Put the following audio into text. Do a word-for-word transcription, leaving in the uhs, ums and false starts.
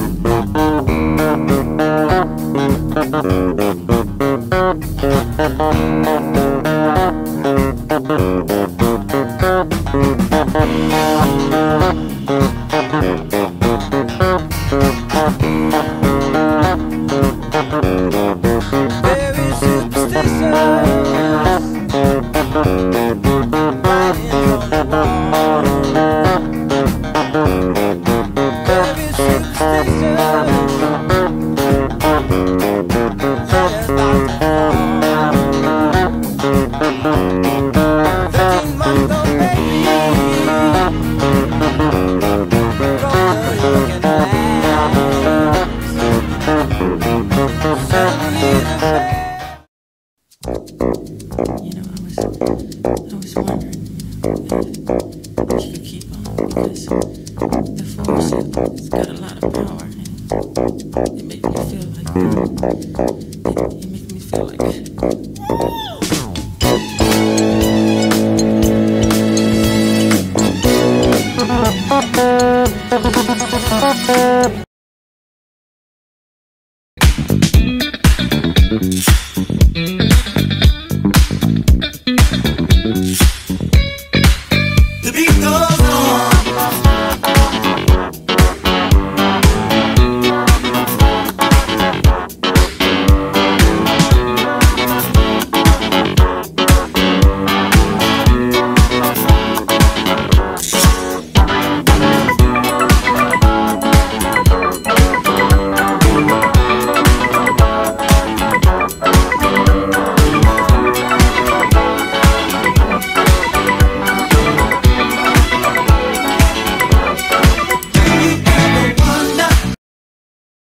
Very superstitious, writing on the wall. Very superstitious, letters about to fall. Thirteen month old baby, gonna look at that. You know, I was, I was wondering if you could keep on, because the force, it's got a lot of power, and it makes me feel like, you make me feel like.